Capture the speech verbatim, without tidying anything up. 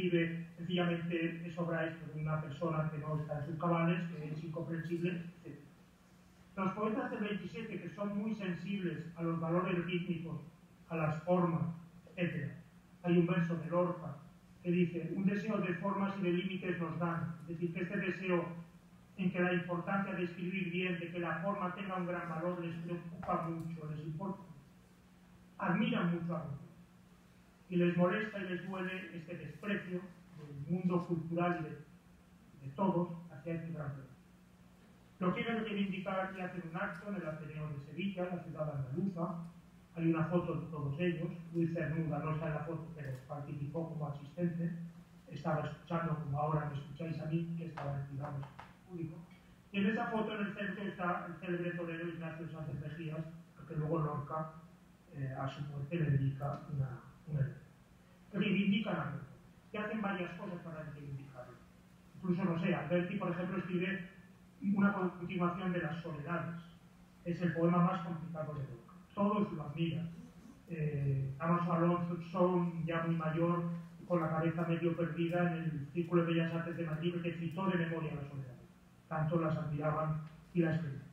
escribe sencillamente es obra esto de una persona que no está en sus cabales, que es incomprensible, etcétera. Los poetas del veintisiete, que son muy sensibles a los valores rítmicos, a las formas, etcétera. Hay un verso de Lorca que dice: un deseo de formas y de límites nos dan. Es decir, que este deseo en que la importancia de escribir bien, de que la forma tenga un gran valor, les preocupa mucho, les importa. Admiran mucho a Goethe. Y les molesta y les duele este desprecio del mundo cultural y de, de todos hacia este gran poeta. Lo quieren reivindicar y hacen un acto en el Ateneo de Sevilla, la ciudad andaluza. Hay una foto de todos ellos. Luis Cernuda no está en la foto, pero participó como asistente. Estaba escuchando, como ahora me escucháis a mí, que estaba en digamos, público. Y en esa foto, en el centro, está el célebre torero Ignacio Sánchez Mejías, al que luego Lorca, eh, a su muerte, le dedica una, una letra. Reivindican a Goethe. Y hacen varias cosas para reivindicarlo. Incluso, no sé, Alberti, por ejemplo, escribe una continuación de Las Soledades. Es el poema más complicado de Lorca. Todos lo admiran. Eh, Alonso Alonso, ya muy mayor, con la cabeza medio perdida en el Círculo de Bellas Artes de Madrid, que citó de memoria Las Soledades. Tanto las admiraban y las querían.